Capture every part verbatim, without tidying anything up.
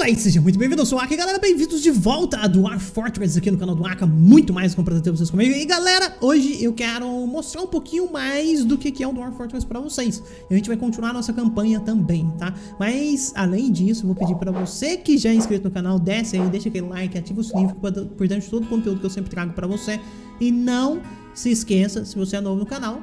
Olá e seja muito bem-vindo, eu sou o Aka, galera, bem-vindos de volta a Dwarf Fortress aqui no canal do Aka, muito mais com prazer ter vocês comigo. E galera, hoje eu quero mostrar um pouquinho mais do que é o Dwarf Fortress pra vocês. E a gente vai continuar a nossa campanha também, tá? Mas, além disso, eu vou pedir pra você que já é inscrito no canal, desce aí, deixa aquele like, ativa o sininho, fica por dentro de todo o conteúdo que eu sempre trago pra você. E não se esqueça, se você é novo no canal,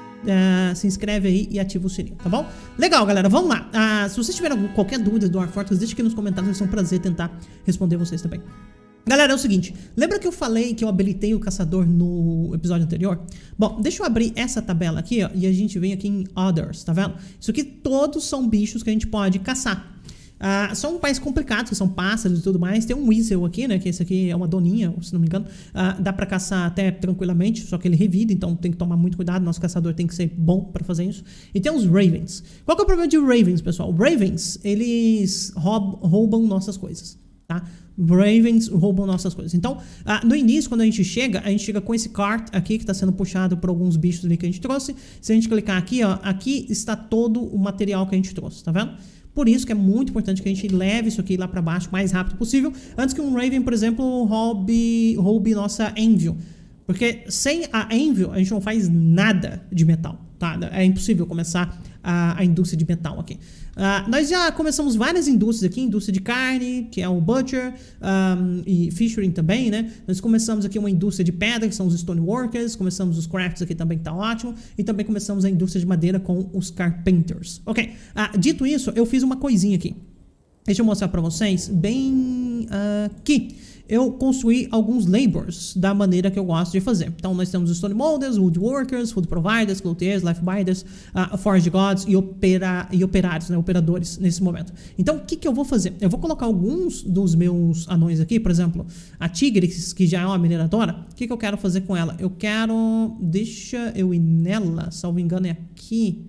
Uh, se inscreve aí e ativa o sininho, tá bom? Legal, galera, vamos lá. Uh, se vocês tiverem qualquer dúvida do Dwarf Fortress, deixa aqui nos comentários, vai ser um prazer tentar responder vocês também. Galera, é o seguinte, lembra que eu falei que eu habilitei o caçador no episódio anterior? Bom, deixa eu abrir essa tabela aqui, ó, e a gente vem aqui em Others, tá vendo? Isso aqui todos são bichos que a gente pode caçar. Uh, são mais complicados, que são pássaros e tudo mais. Tem um weasel aqui, né, que esse aqui é uma doninha, se não me engano. Uh, dá pra caçar até tranquilamente, só que ele revida, então tem que tomar muito cuidado. Nosso caçador tem que ser bom pra fazer isso. E tem os ravens. Qual que é o problema de ravens, pessoal? Ravens, eles roub, roubam nossas coisas, tá? Ravens roubam nossas coisas. Então, uh, no início, quando a gente chega, a gente chega com esse cart aqui, que está sendo puxado por alguns bichos ali que a gente trouxe. Se a gente clicar aqui, ó, aqui está todo o material que a gente trouxe, tá vendo? Por isso que é muito importante que a gente leve isso aqui lá pra baixo o mais rápido possível, antes que um Raven, por exemplo, roube, roube nossa Anvil. Porque sem a Anvil, a gente não faz nada de metal, tá? É impossível começar a, a indústria de metal aqui. Uh, nós já começamos várias indústrias aqui, indústria de carne, que é o Butcher, um, e Fishing também, né? Nós começamos aqui uma indústria de pedra, que são os Stoneworkers, começamos os Crafts aqui também, que tá ótimo, e também começamos a indústria de madeira com os Carpenters. Ok, uh, dito isso, eu fiz uma coisinha aqui. Deixa eu mostrar pra vocês, bem uh, aqui. Eu construí alguns labors da maneira que eu gosto de fazer. Então nós temos os Stone Molders, Woodworkers, Food Providers, Clothiers, Life Binders, uh, Forge Gods e, opera, e operários, né, operadores nesse momento. Então o que, que eu vou fazer? Eu vou colocar alguns dos meus anões aqui, por exemplo, a Tigris, que já é uma mineradora. O que, que eu quero fazer com ela? Eu quero... Deixa eu ir nela, salvo engano é aqui.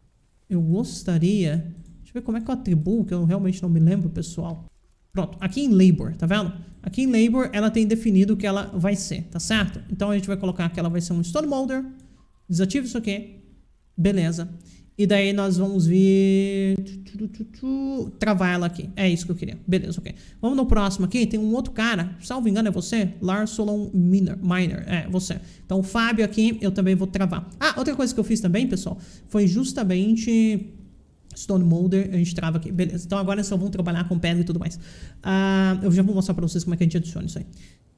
Eu gostaria... Deixa eu ver como é que eu atribuo, que eu realmente não me lembro, pessoal. Pronto, aqui em Labor, tá vendo? Aqui em Labor, ela tem definido o que ela vai ser, tá certo? Então, a gente vai colocar que ela vai ser um Stone Molder. Desativa isso aqui. Beleza. E daí, nós vamos vir... Travar ela aqui. É isso que eu queria. Beleza, ok. Vamos no próximo aqui. Tem um outro cara. Salvo engano, é você? Larsolon Miner. Miner. É, você. Então, o Fábio aqui, eu também vou travar. Ah, outra coisa que eu fiz também, pessoal, foi justamente... Stone Molder, a gente trava aqui, beleza. Então agora só vamos trabalhar com pedra e tudo mais. uh, Eu já vou mostrar pra vocês como é que a gente adiciona isso aí.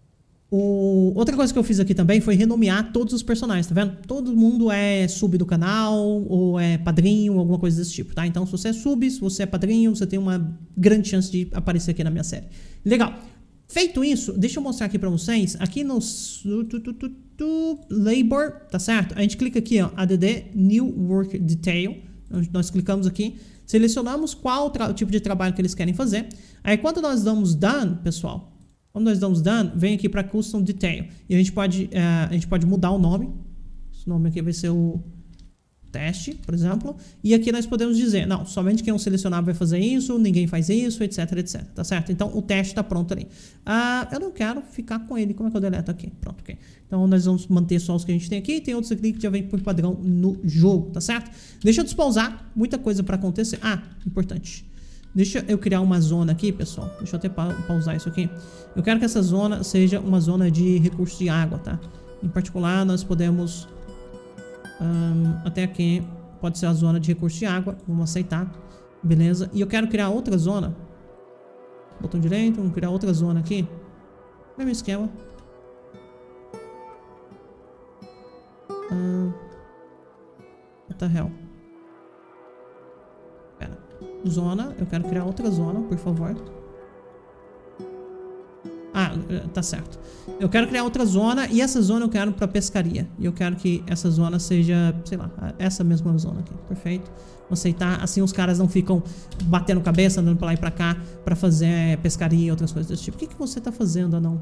o... Outra coisa que eu fiz aqui também foi renomear todos os personagens, tá vendo? Todo mundo é sub do canal, ou é padrinho, alguma coisa desse tipo, tá? Então se você é sub, se você é padrinho, você tem uma grande chance de aparecer aqui na minha série. Legal. Feito isso, deixa eu mostrar aqui pra vocês. Aqui no Labor, tá certo? A gente clica aqui, ó, add New Work Detail. Nós clicamos aqui, selecionamos qual o tipo de trabalho que eles querem fazer. Aí quando nós damos Done, pessoal, quando nós damos Done, vem aqui para Custom Detail. E a gente pode, uh, a gente pode mudar o nome. Esse nome aqui vai ser o teste, por exemplo. E aqui nós podemos dizer, não, somente quem é um selecionado vai fazer isso, ninguém faz isso, etc, etc. Tá certo? Então o teste está pronto ali. Uh, eu não quero ficar com ele. Como é que eu deleto aqui? Pronto, ok. Então nós vamos manter só os que a gente tem aqui. Tem outros aqui que já vem por padrão no jogo, tá certo? Deixa eu despausar. Muita coisa para acontecer. Ah, importante. Deixa eu criar uma zona aqui, pessoal. Deixa eu até pa pausar isso aqui. Eu quero que essa zona seja uma zona de recurso de água, tá? Em particular, nós podemos... Um, até aqui pode ser a zona de recurso de água. Vamos aceitar. Beleza. E eu quero criar outra zona. Botão direito. Vamos criar outra zona aqui. Mesmo esquema. Uh, what the hell? Pera. Zona. Eu quero criar outra zona, por favor. Ah, tá certo. Eu quero criar outra zona e essa zona eu quero pra pescaria. E eu quero que essa zona seja, sei lá, essa mesma zona aqui. Perfeito. Vou aceitar. Assim os caras não ficam batendo cabeça, andando pra lá e pra cá pra fazer pescaria e outras coisas desse tipo. O que, que você tá fazendo, anão?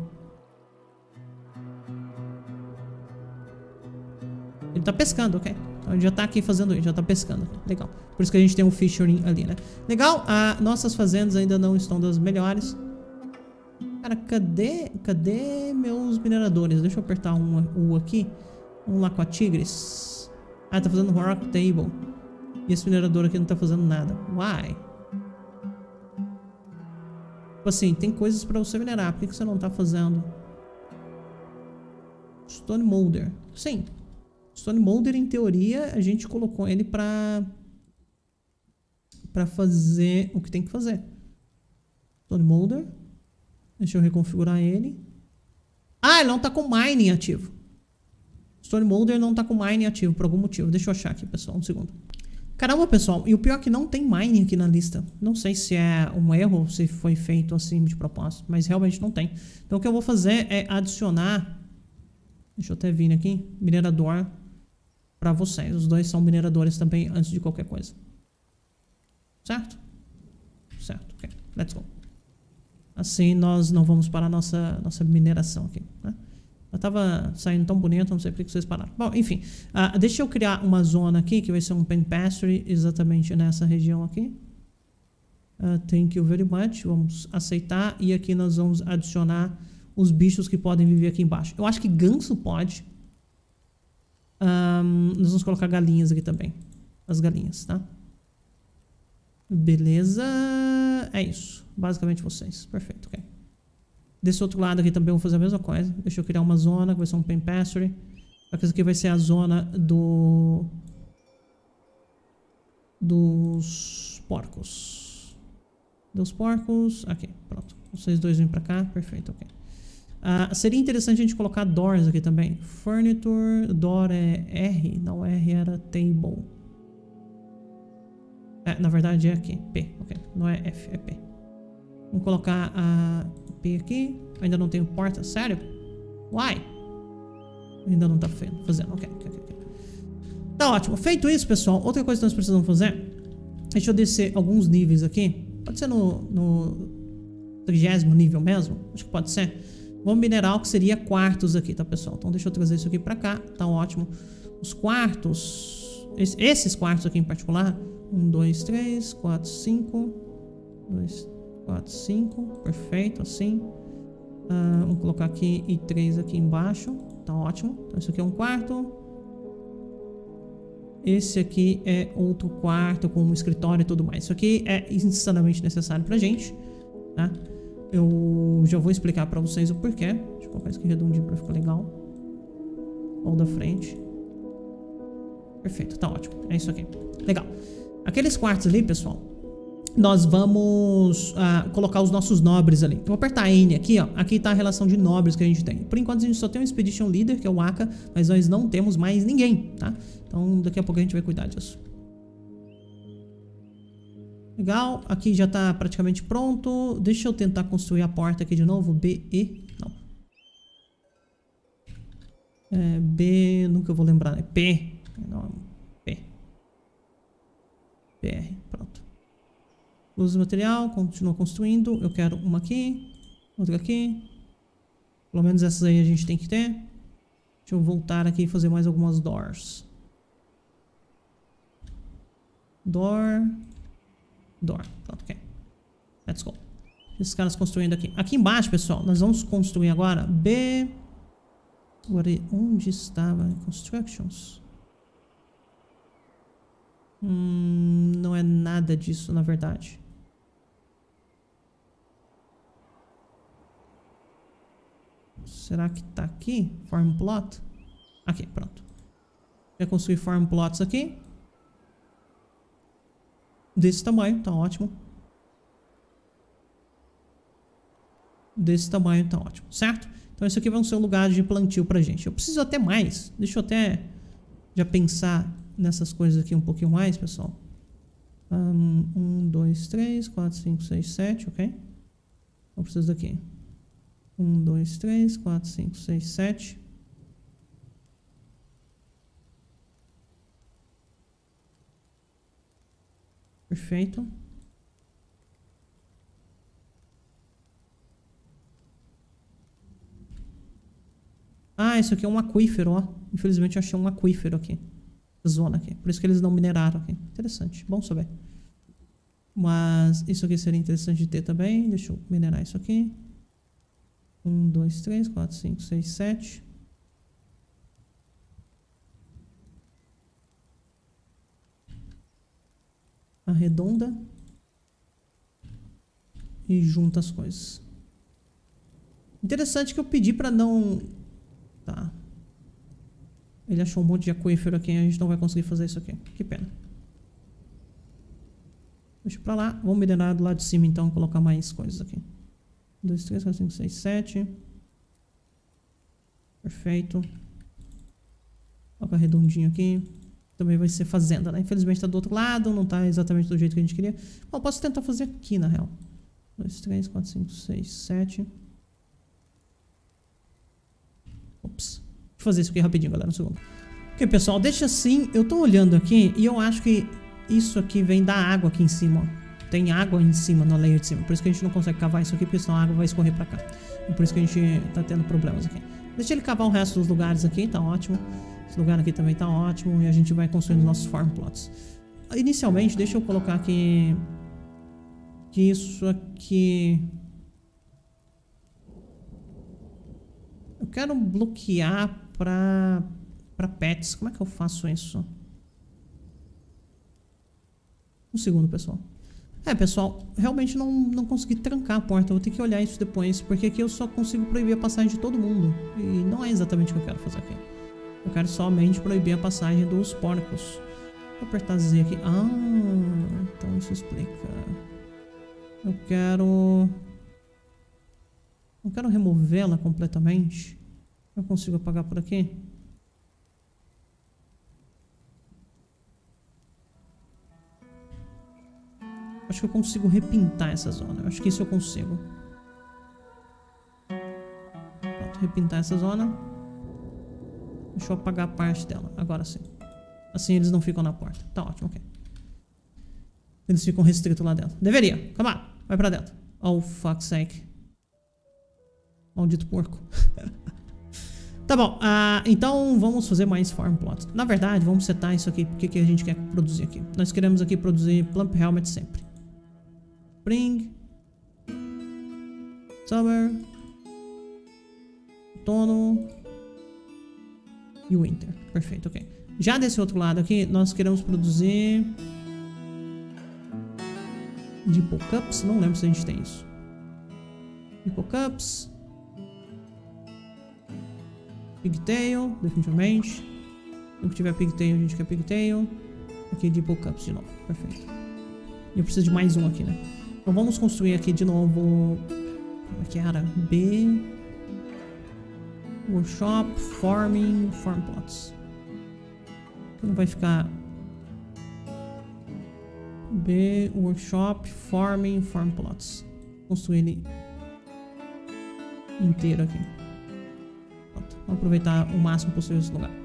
Ele tá pescando, ok. Então ele já tá aqui fazendo isso, já tá pescando. Legal. Por isso que a gente tem um fishing ali, né? Legal. Ah, nossas fazendas ainda não estão das melhores. Cara, cadê, cadê meus mineradores? Deixa eu apertar um U aqui. Vamos lá com a Tigris. Ah, tá fazendo Rock Table. E esse minerador aqui não tá fazendo nada. Why? Tipo assim, tem coisas pra você minerar. Por que, que você não tá fazendo? Stone Molder. Sim. Stone Molder, em teoria, a gente colocou ele pra... Pra fazer o que tem que fazer. Stone Molder. Deixa eu reconfigurar ele. Ah, ele não tá com mining ativo. Stone Molder não tá com mining ativo por algum motivo. Deixa eu achar aqui, pessoal. Um segundo. Caramba, pessoal. E o pior é que não tem mining aqui na lista. Não sei se é um erro ou se foi feito assim de propósito. Mas realmente não tem. Então o que eu vou fazer é adicionar... Deixa eu até vir aqui. Minerador pra vocês. Os dois são mineradores também antes de qualquer coisa. Certo? Certo. Ok. Let's go. Assim nós não vamos parar nossa, nossa mineração aqui, né? Ela tava saindo tão bonita, não sei por que vocês pararam. Bom, enfim. Uh, deixa eu criar uma zona aqui, que vai ser um pen pastry exatamente nessa região aqui. Uh, thank you very much. Vamos aceitar. E aqui nós vamos adicionar os bichos que podem viver aqui embaixo. Eu acho que ganso pode. Um, nós vamos colocar galinhas aqui também. As galinhas, tá? Beleza. É isso. Basicamente vocês. Perfeito, ok. Desse outro lado aqui também eu vou fazer a mesma coisa. Deixa eu criar uma zona que vai ser um pen pastry. Aqui vai ser a zona do... Dos porcos. Dos porcos. Aqui, pronto. Vocês dois vêm pra cá. Perfeito, ok. Uh, seria interessante a gente colocar doors aqui também. Furniture. Door é R. Não, R era table. É, na verdade é aqui. P, ok. Não é F, é P. Vamos colocar a P aqui. Ainda não tenho porta. Sério? Why? Ainda não tá fazendo. Ok, ok, ok. Tá ótimo. Feito isso, pessoal. Outra coisa que nós precisamos fazer. Deixa eu descer alguns níveis aqui. Pode ser no, no trigésimo nível mesmo. Acho que pode ser. Vamos minerar o que seria quartos aqui, tá, pessoal? Então deixa eu trazer isso aqui pra cá. Tá ótimo. Os quartos. Esses quartos aqui em particular. um, dois, três, quatro, cinco. dois, quatro, cinco. Perfeito, assim. Uh, vamos colocar aqui e três aqui embaixo. Tá ótimo. Então isso aqui é um quarto. Esse aqui é outro quarto com um escritório e tudo mais. Isso aqui é insanamente necessário pra gente, tá? Eu já vou explicar pra vocês o porquê. Deixa eu colocar isso aqui redondinho pra ficar legal. Ou da frente. Perfeito, tá ótimo. É isso aqui. Legal. Aqueles quartos ali, pessoal, nós vamos uh, colocar os nossos nobres ali. Então, vou apertar N aqui, ó. Aqui tá a relação de nobres que a gente tem. Por enquanto, a gente só tem um Expedition Leader, que é o Aka, mas nós não temos mais ninguém, tá? Então, daqui a pouco a gente vai cuidar disso. Legal. Aqui já tá praticamente pronto. Deixa eu tentar construir a porta aqui de novo. B, E. Não. É, B, nunca vou lembrar, né? P. Não, P. P R. Pronto. Luz de material, continua construindo. Eu quero uma aqui, outra aqui. Pelo menos essas aí a gente tem que ter. Deixa eu voltar aqui e fazer mais algumas doors. Door. Door. Pronto, ok. Let's go. Esses caras construindo aqui. Aqui embaixo, pessoal, nós vamos construir agora B. Onde estava? Constructions. Hum, não é nada disso, na verdade. Será que tá aqui? Farm plot? Aqui, pronto. Já construí farm plots aqui. Desse tamanho, tá ótimo. Desse tamanho, tá ótimo, certo? Então isso aqui vai ser um lugar de plantio pra gente. Eu preciso até mais. Deixa eu até já pensar nessas coisas aqui um pouquinho mais, pessoal. Um, dois, três, quatro, cinco, seis, sete, ok? Eu preciso daqui. Um, dois, três, quatro, cinco, seis, sete. Perfeito. Ah, isso aqui é um aquífero, ó. Infelizmente eu achei um aquífero aqui. Zona aqui. Por isso que eles não mineraram aqui. Interessante. Bom saber. Mas isso aqui seria interessante de ter também. Deixa eu minerar isso aqui. Um, dois, três, quatro, cinco, seis, sete. Arredonda. e junta as coisas. Interessante que eu pedi pra não... Tá. Ele achou um monte de aquífero aqui e a gente não vai conseguir fazer isso aqui. Que pena. Deixa pra lá. Vamos minerar do lado de cima então, colocar mais coisas aqui. um, dois, três, quatro, cinco, seis, sete. Perfeito. Coloca redondinho aqui. Também vai ser fazenda, né? Infelizmente tá do outro lado, não tá exatamente do jeito que a gente queria. Bom, posso tentar fazer aqui, na real. um, dois, três, quatro, cinco, seis, sete. Ops. Deixa eu fazer isso aqui rapidinho, galera, um segundo. Ok, pessoal, deixa assim. Eu tô olhando aqui e eu acho que isso aqui vem da água aqui em cima, ó. Tem água em cima, na layer de cima. Por isso que a gente não consegue cavar isso aqui, porque senão a água vai escorrer pra cá. E por isso que a gente tá tendo problemas aqui. Deixa ele cavar o resto dos lugares aqui, tá ótimo. Esse lugar aqui também tá ótimo. E a gente vai construindo nossos farm plots. Inicialmente, deixa eu colocar aqui... Que isso aqui... Eu quero bloquear pra... Pra pets. Como é que eu faço isso? Um segundo, pessoal. É, pessoal, realmente não, não consegui trancar a porta. Eu vou ter que olhar isso depois, porque aqui eu só consigo proibir a passagem de todo mundo. E não é exatamente o que eu quero fazer aqui. Eu quero somente proibir a passagem dos porcos. Vou apertar Z aqui. Ah, então isso explica. Eu quero... Não quero removê-la completamente. Eu consigo apagar por aqui? Acho que eu consigo repintar essa zona. Eu acho que isso eu consigo. Pronto, repintar essa zona. Deixa eu apagar a parte dela. Agora sim. Assim eles não ficam na porta. Tá ótimo, ok. Eles ficam restritos lá dentro. Deveria. Come on. Vai pra dentro. Oh, fuck's sake. Maldito porco. Tá bom. Uh, então vamos fazer mais farm plots. Na verdade, vamos setar isso aqui. Porque que a gente quer produzir aqui? Nós queremos aqui produzir plump helmet sempre. Spring, Summer, Outono e Winter. Perfeito, ok. Já desse outro lado aqui, nós queremos produzir Dipple Cups. Não lembro se a gente tem isso. Dipple Cups, Pigtail, definitivamente. Se tiver Pigtail, a gente quer Pigtail. Aqui Dipple Cups de novo. Perfeito. E eu preciso de mais um aqui, né? Então vamos construir aqui de novo. Como é que era? B. Workshop, Farming, Farm Plots. Aqui não vai ficar. B. Workshop, Farming, Farm Plots. Construir ele inteiro aqui. Pronto. Vamos aproveitar o máximo possível esse lugar.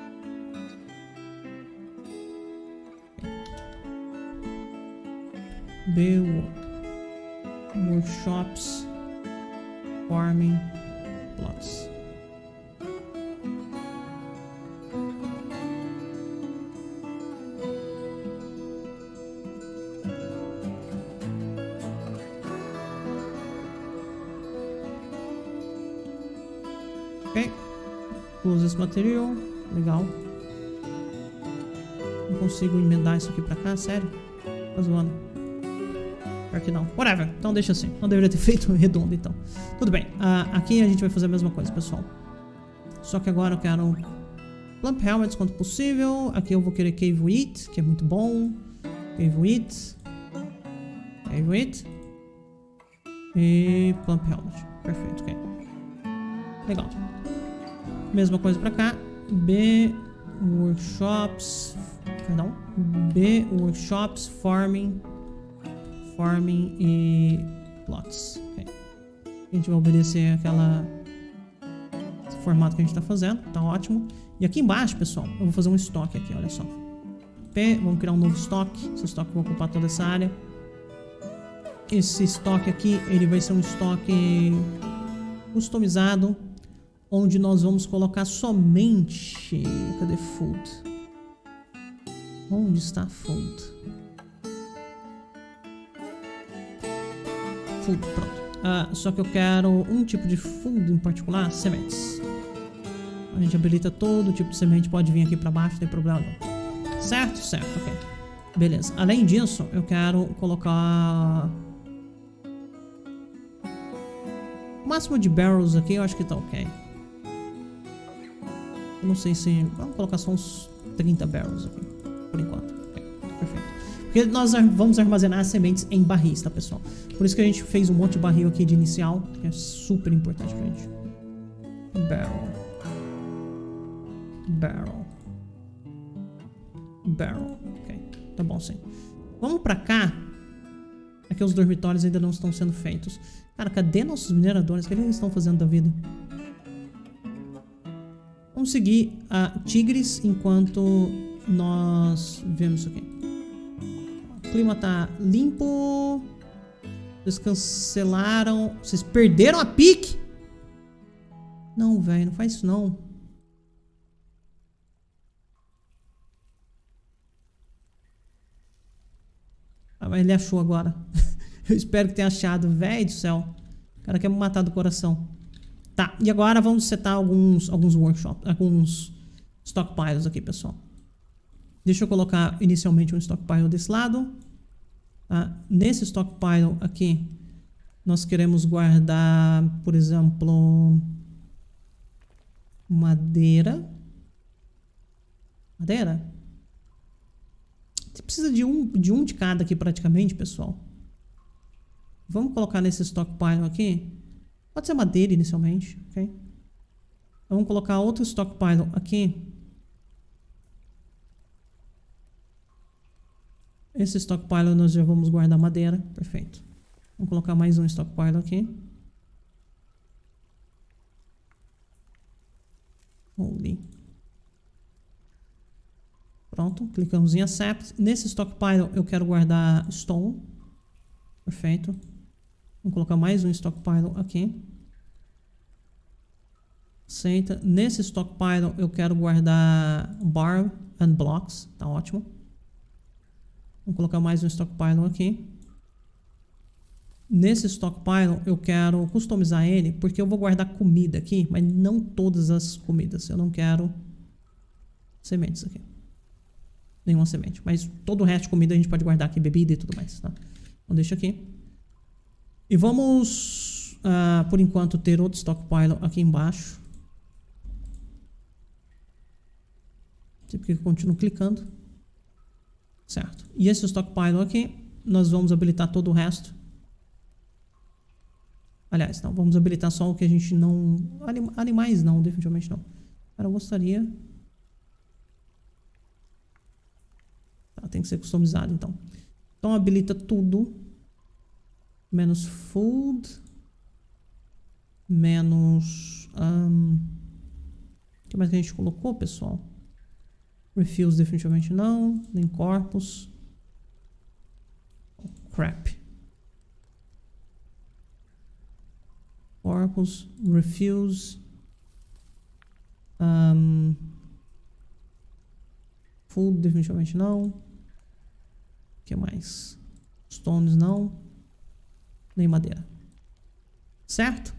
B. Workshops, Farming, Plots. Ok. Usa esse material. Legal. Não consigo emendar isso aqui pra cá, sério? Tá zoando. Pior que não. Whatever. Então deixa assim. Não deveria ter feito redondo, então. Tudo bem. Uh, aqui a gente vai fazer a mesma coisa, pessoal. Só que agora eu quero Plump Helmets quanto possível. Aqui eu vou querer Cave Wheat, que é muito bom. Cave Wheat. Cave Wheat. E Plump Helmet. Perfeito, ok. Legal. Mesma coisa pra cá. B. Workshops. Perdão. B. Workshops, Farming. Farming e Plots. Okay. A gente vai obedecer aquela esse formato que a gente está fazendo. Tá ótimo. E aqui embaixo, pessoal, eu vou fazer um estoque aqui, olha só. P, vamos criar um novo estoque. Esse estoque vai ocupar toda essa área. Esse estoque aqui, ele vai ser um estoque customizado, onde nós vamos colocar somente... Cadê food? Onde está food? Food, pronto. Uh, só que eu quero um tipo de food em particular, sementes. A gente habilita todo tipo de semente, pode vir aqui pra baixo, não tem problema não. Certo? Certo, ok. Beleza. Além disso, eu quero colocar O máximo de barrels aqui eu acho que tá ok. Eu não sei se... Vamos colocar só uns trinta barrels aqui, por enquanto. Ok, perfeito. Porque nós vamos armazenar as sementes em barris, tá, pessoal? Por isso que a gente fez um monte de barril aqui de inicial, que é super importante pra gente. Barrel. Barrel. Barrel. Ok, tá bom sim. Vamos pra cá. Aqui os dormitórios ainda não estão sendo feitos. Cara, cadê nossos mineradores? O que eles estão fazendo da vida? Vamos seguir a Tigres enquanto nós vemos isso aqui. O clima tá limpo. Vocês cancelaram. Vocês perderam a pique? Não, velho, não faz isso não. Ah, mas ele achou agora. Eu espero que tenha achado. Velho do céu. O cara quer me matar do coração. Tá, e agora vamos setar alguns, alguns workshops, alguns stockpiles aqui, pessoal. Deixa eu colocar inicialmente um stockpile desse lado. Tá? Nesse stockpile aqui, nós queremos guardar, por exemplo, madeira. Madeira? Você precisa de um, de um de cada aqui praticamente, pessoal. Vamos colocar nesse stockpile aqui. Pode ser madeira inicialmente, ok? Vamos colocar outro stockpile aqui. Esse stockpile nós já vamos guardar madeira, perfeito. Vamos colocar mais um stockpile aqui. Holy. Pronto, clicamos em Accept. Nesse stockpile eu quero guardar stone. Perfeito. Vamos colocar mais um stockpile aqui. Aceita. Nesse stockpile eu quero guardar bar and blocks. Tá ótimo. Vamos colocar mais um stockpile aqui. Nesse stockpile eu quero customizar ele porque eu vou guardar comida aqui, mas não todas as comidas. Eu não quero sementes aqui. Nenhuma semente. Mas todo o resto de comida a gente pode guardar aqui, bebida e tudo mais. Tá? Então deixa aqui. E vamos, uh, por enquanto, ter outro stockpile aqui embaixo. Não sei porque eu continuo clicando. Certo. E esse stockpile aqui, nós vamos habilitar todo o resto. Aliás, não, vamos habilitar só o que a gente não... Anim, animais não, definitivamente não. Cara, eu gostaria... Tá, tem que ser customizado, então. Então habilita tudo. Menos food. Menos... Um, o que mais que a gente colocou, pessoal? Refuse definitivamente não. Nem corpus. Oh, crap. Corpus. Refuse. Um, food definitivamente não. O que mais? Stones não. Nem madeira. Certo?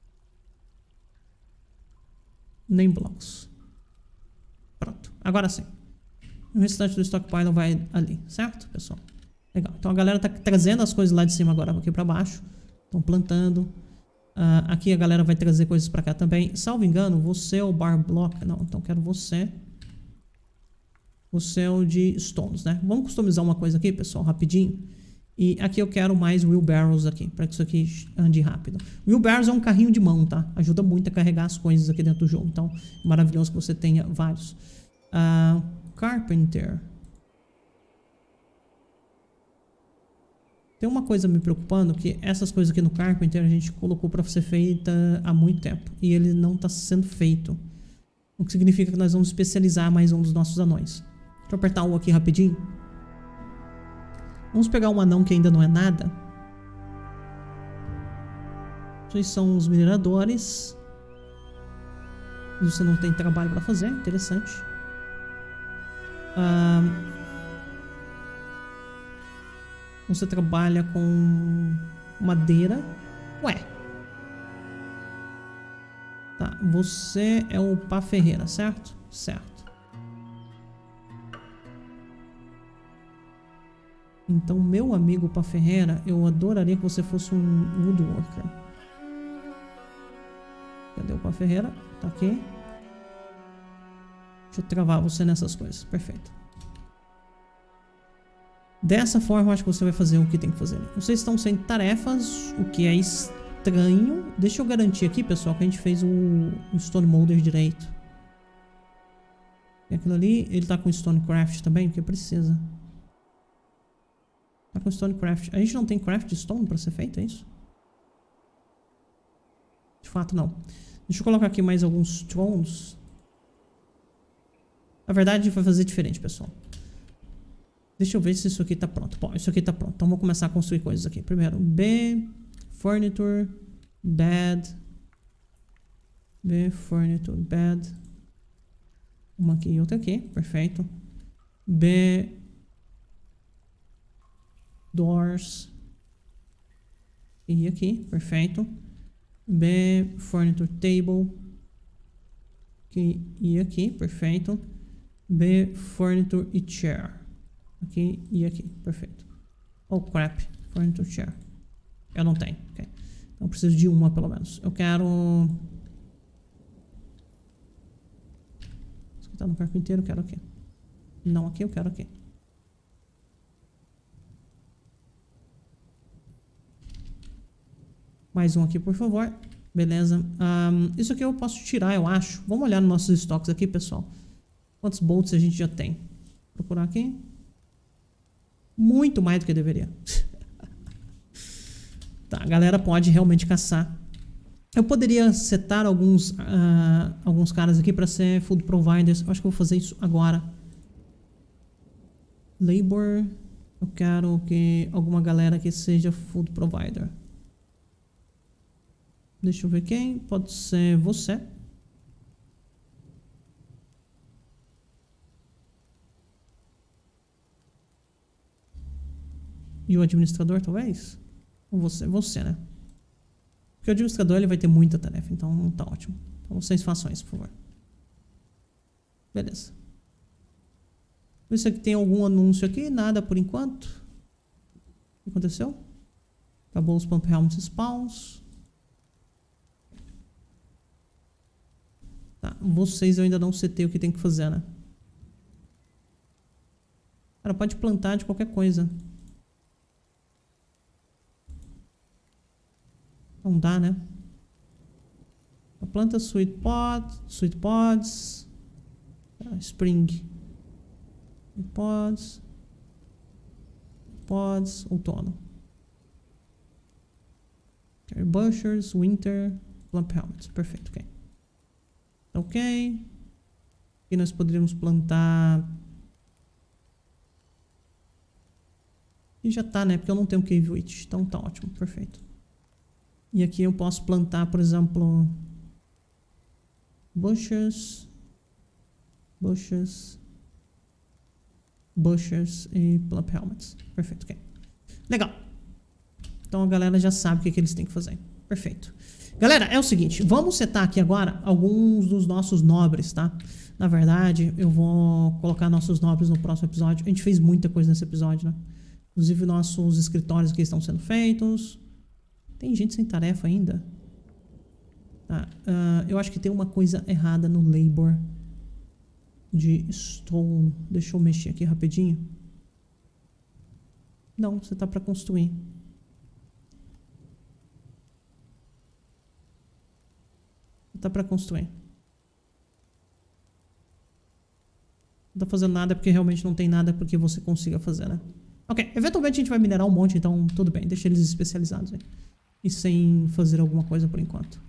Nem blocos. Pronto. Agora sim. O restante do stockpile vai ali. Certo, pessoal? Legal. Então a galera tá trazendo as coisas lá de cima agora aqui pra baixo. Estão plantando. Uh, aqui a galera vai trazer coisas pra cá também. Salvo engano, você é o bar block. Não, então quero você. Você é o de stones, né? Vamos customizar uma coisa aqui, pessoal, rapidinho. E aqui eu quero mais wheelbarrows aqui, para que isso aqui ande rápido. Wheelbarrows é um carrinho de mão, tá? Ajuda muito a carregar as coisas aqui dentro do jogo. Então, é maravilhoso que você tenha vários. Uh, Carpenter. Tem uma coisa me preocupando, que essas coisas aqui no Carpenter a gente colocou para ser feita há muito tempo. E ele não está sendo feito. O que significa que nós vamos especializar mais um dos nossos anões. Deixa eu apertar o aqui rapidinho. Vamos pegar um anão que ainda não é nada. Esses são os mineradores. Você não tem trabalho para fazer, interessante. Ah, você trabalha com madeira. Ué. Tá, você é o Pá Ferreira, certo? Certo. Então, meu amigo Pá Ferreira, eu adoraria que você fosse um woodworker. Cadê o Pá Ferreira? Tá aqui. Deixa eu travar você nessas coisas. Perfeito. Dessa forma, eu acho que você vai fazer o que tem que fazer. Vocês estão sem tarefas, o que é estranho. Deixa eu garantir aqui, pessoal, que a gente fez o, o Stone Molder direito. E aquilo ali, ele tá com Stonecraft também, porque precisa. Tá com Stonecraft. A gente não tem craft de stone pra ser feito, é isso? De fato, não. Deixa eu colocar aqui mais alguns thrones. Na verdade, a gente vai fazer diferente, pessoal. Deixa eu ver se isso aqui tá pronto. Bom, isso aqui tá pronto. Então, vou começar a construir coisas aqui. Primeiro, B, Furniture, Bed. B, Furniture, Bed. Uma aqui e outra aqui. Perfeito. B, Doors. E aqui. Perfeito. B, Furniture Table. Aqui e aqui. Perfeito. B, Furniture e Chair. Aqui e aqui. Perfeito. Oh, crap. Furniture Chair. Eu não tenho. Ok. Então, preciso de uma, pelo menos. Eu quero... Isso aqui tá no carpinteiro. Eu quero aqui. Não aqui, eu quero aqui. Mais um aqui, por favor. Beleza. Um, isso aqui eu posso tirar, eu acho. Vamos olhar nos nossos estoques aqui, pessoal. Quantos bolts a gente já tem? Vou procurar aqui. Muito mais do que deveria. Tá, a galera pode realmente caçar. Eu poderia setar alguns, uh, alguns caras aqui para ser food providers. Eu acho que eu vou fazer isso agora. Labor. Eu quero que alguma galera que seja food provider. Deixa eu ver quem. Pode ser você. E o administrador, talvez? Ou você? Você, né? Porque o administrador ele vai ter muita tarefa, então não tá ótimo. Então vocês façam isso, por favor. Beleza. Vê se aqui tem algum anúncio aqui. Nada por enquanto. O que aconteceu? Acabou os Pump Helmets Spawns. Tá, vocês eu ainda não setei o que tem que fazer, né? Cara, pode plantar de qualquer coisa. Não dá, né? Planta Sweet Pod, Sweet Pods, uh, Spring, Sweet Pods, Pods, Outono, Cherry Bushers, Winter, Plump Helmets, perfeito, ok. Ok. Aqui nós poderíamos plantar. E já tá, né? Porque eu não tenho Cave Witch, então tá ótimo, perfeito. E aqui eu posso plantar, por exemplo, bushes, bushes, bushes e plump helmets. Perfeito, ok. Legal. Então a galera já sabe o que, que eles têm que fazer. Perfeito. Galera, é o seguinte, vamos setar aqui agora alguns dos nossos nobres, tá? Na verdade, eu vou colocar nossos nobres no próximo episódio. A gente fez muita coisa nesse episódio, né? Inclusive nossos escritórios aqui estão sendo feitos. Tem gente sem tarefa ainda? Tá, uh, eu acho que tem uma coisa errada no labor de stone. Deixa eu mexer aqui rapidinho. Não, você tá para construir. Você tá para construir. Não tá fazendo nada porque realmente não tem nada porque você consiga fazer, né? Ok, eventualmente a gente vai minerar um monte, então tudo bem, deixa eles especializados aí. E sem fazer alguma coisa por enquanto.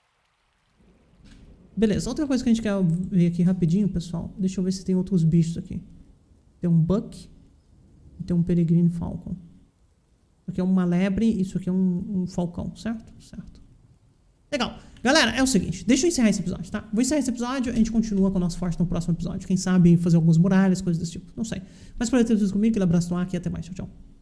Beleza, outra coisa que a gente quer ver aqui rapidinho, pessoal. Deixa eu ver se tem outros bichos aqui. Tem um buck e tem um peregrine falcon. Isso aqui é uma lebre e isso aqui é um, um falcão, certo? Certo. Legal. Galera, é o seguinte, deixa eu encerrar esse episódio, tá? Vou encerrar esse episódio, a gente continua com o nosso forte no próximo episódio. Quem sabe fazer algumas muralhas, coisas desse tipo, não sei. Mas por ter tudo comigo, aquele abraço no ar e até mais. Tchau, tchau.